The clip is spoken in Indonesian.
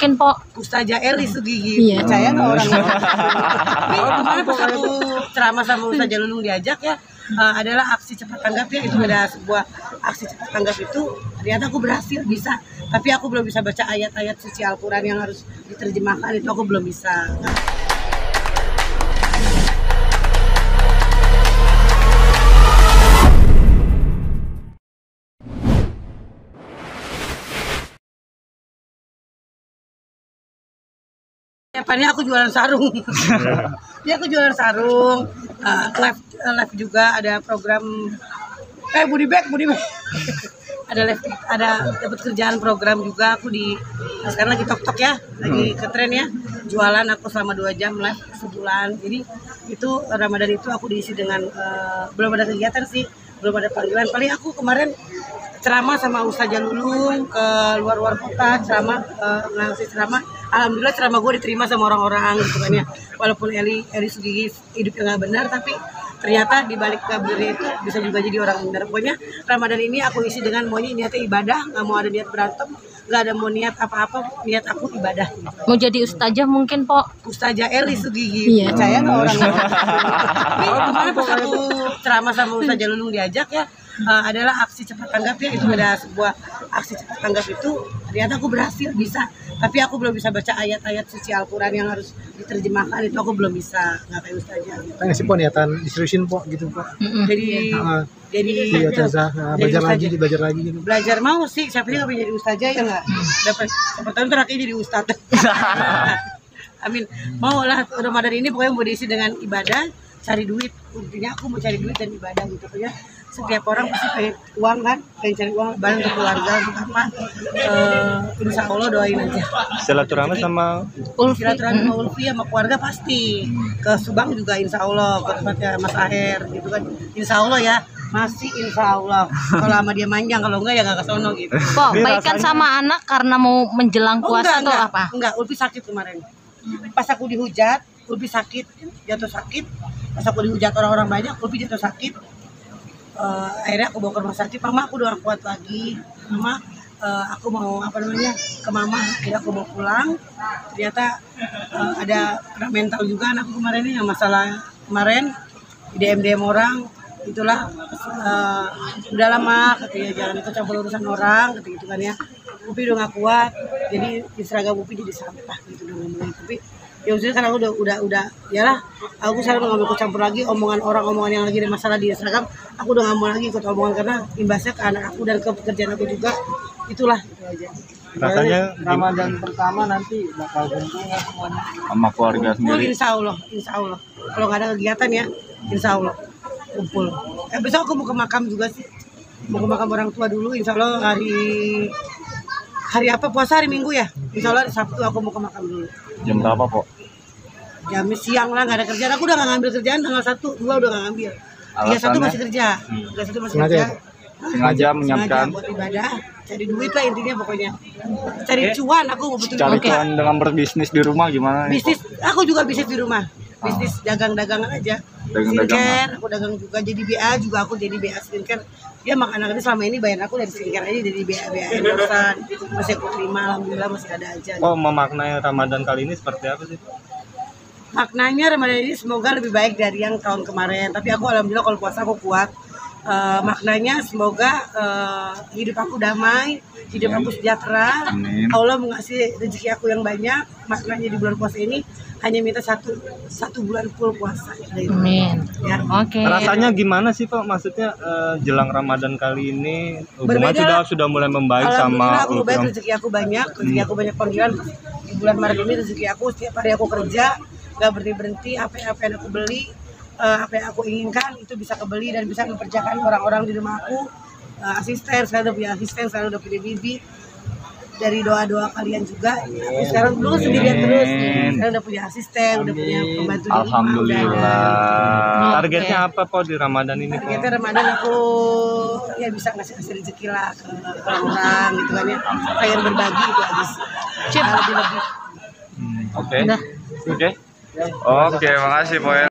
mungkin Po? Ustazah Eli Sugigi. Iya. Percaya nggak orang? Kemarin pas aku ceramah sama Ustazah Lulung diajak ya, adalah aksi cepat tanggap ya. Itu ada sebuah aksi cepat tanggap itu ternyata aku berhasil bisa. Tapi aku belum bisa baca ayat-ayat suci Al-Quran yang harus diterjemahkan, itu aku belum bisa. Depannya aku jualan sarung. Ya aku jualan sarung. Live juga ada program. Budi bag. Ada live, ada dapat kerjaan program juga aku di. Sekarang lagi tok ya, lagi ke tren ya. Jualan aku selama 2 jam live sebulan. Jadi itu Ramadan itu aku diisi dengan belum ada kegiatan sih, belum ada panggilan. Paling aku kemarin ceramah sama Ustazah Lulung ke luar kota, ngasih ceramah. Alhamdulillah ceramah gue diterima sama orang-orang gitu kan ya. Walaupun Eli Sugigi hidupnya nggak benar, tapi ternyata di balik kabarnya itu bisa juga jadi orang benar. Pokoknya Ramadan ini aku isi dengan maunya niatnya ibadah, nggak mau ada niat berantem, nggak ada mau niat apa-apa, niat aku ibadah. Mau jadi ustazah mungkin Po? Ustazah Eli Sugigi. Iya. Percaya nggak orang? Kemarin pas aku ceramah sama Ustazah Lulung diajak ya, adalah aksi cepat tanggap ya. Itu ada sebuah aksi cepat tanggap itu ternyata aku berhasil bisa. Tapi aku belum bisa baca ayat-ayat suci Al-Quran yang harus diterjemahkan, itu aku belum bisa. Nggak kayak Ustazah. Tanya sih Po niatan diseriusin Po gitu Po. Jadi Iya Ustazah, belajar lagi gitu. Belajar mau sih, siapa sih nggak pengen jadi ustazah ya nggak? Dapat tahun terakhir jadi ustadz. Amin. Mau lah Ramadan ini pokoknya mau diisi dengan ibadah, cari duit. Intinya aku mau cari duit dan ibadah gitu ya. Setiap orang pasti pengen uang kan, pengen cari uang lebaran untuk keluarga, untuk apa? Insya Allah doain aja. Silaturahmi sama Silaturahmi sama Ulfi sama keluarga pasti. Ke Subang juga insya Allah, ke tempatnya Mas Aher gitu kan. Insya Allah ya, masih insya Allah. Kalau sama dia manjang, kalau enggak ya nggak kesono gitu. Po, baikan sama anak karena mau menjelang puasa atau apa? Enggak, Ulfi sakit kemarin. Pas aku dihujat, Ulfi sakit, jatuh sakit. Pas aku dihujat orang-orang banyak, Ulfi jatuh sakit. Akhirnya aku bawa ke rumah sakit. Mama aku udah kuat lagi. Mama, aku mau ke mama. Akhirnya aku mau pulang. Ternyata ada mental juga anakku kemarin ini yang masalah kemarin di DM orang. Itulah udah lama katanya jangan ikut campur urusan orang gitu kan ya. Upi udah gak kuat, jadi di seragam Upi jadi sampah gitu udah ngomongin. Tapi ya udah karena aku udah yalah, aku sekarang udah gak mau ikut campur lagi omongan yang lagi ada masalah di seragam. Aku udah gak mau lagi ikut omongan karena imbasnya ke anak aku dan ke pekerjaan aku juga. Itulah itu aja. Rasanya Ramadan pertama nanti bakal kumpul nggak semuanya sama keluarga sendiri? Insya Allah. Kalau nggak ada kegiatan ya, insya Allah kumpul. Besok aku mau ke makam juga sih. Mau ke makam orang tua dulu. Insya Allah hari apa puasa hari Minggu ya. Insya Allah hari Sabtu aku mau ke makam dulu. Jam berapa Po? Jam siang lah, nggak ada kerjaan. Aku udah nggak ngambil kerjaan tanggal 1, 2 udah nggak ngambil. 31 masih kerja. 31 masih kerja. Sengaja menyiapkan buat ibadah, cari duit lah intinya pokoknya. Cari cuan, aku mau betul. cari cuan dengan berbisnis di rumah gimana? Bisnis, aku juga bisnis di rumah. Bisnis dagang-dagangan aja. Skincare, aku dagang juga. Jadi BA juga aku jadi BA skincare. Ya anak-anak ini selama ini bayar aku dari skincare aja jadi BA endorsan. Masih aku terima, alhamdulillah masih ada aja. Oh, memaknai Ramadan kali ini seperti apa sih? Maknanya Ramadan ini semoga lebih baik dari yang tahun kemarin. Tapi aku alhamdulillah kalau puasa aku kuat. Maknanya semoga hidup aku damai, hidup aku sejahtera. Amin. Allah mengasih rezeki aku yang banyak. Maknanya di bulan puasa ini hanya minta satu bulan full puasa. Amin. Ya. Oke. Rasanya gimana sih Pak? Maksudnya jelang Ramadan kali ini hubungan sudah mulai membaik sama aku baik, rezeki aku banyak panggilan. Di bulan Maret ini rezeki aku setiap hari aku kerja, nggak berhenti. Apa yang aku beli, apa yang aku inginkan itu bisa kebeli dan bisa memperjakan orang-orang di rumah aku. Asisten, saya udah punya asisten, saya udah punya bibi. Dari doa-doa kalian juga. Aku sekarang dulu sendirian terus. Saya udah punya asisten, udah punya pembantu di rumah. Alhamdulillah. Targetnya apa Po di Ramadan ini? Targetnya Ramadan aku ya bisa ngasih rezeki lah ke orang gitu kan ya. Pengen berbagi itu aja sih. Lebih-lebih. Oke. Oke, makasih Po.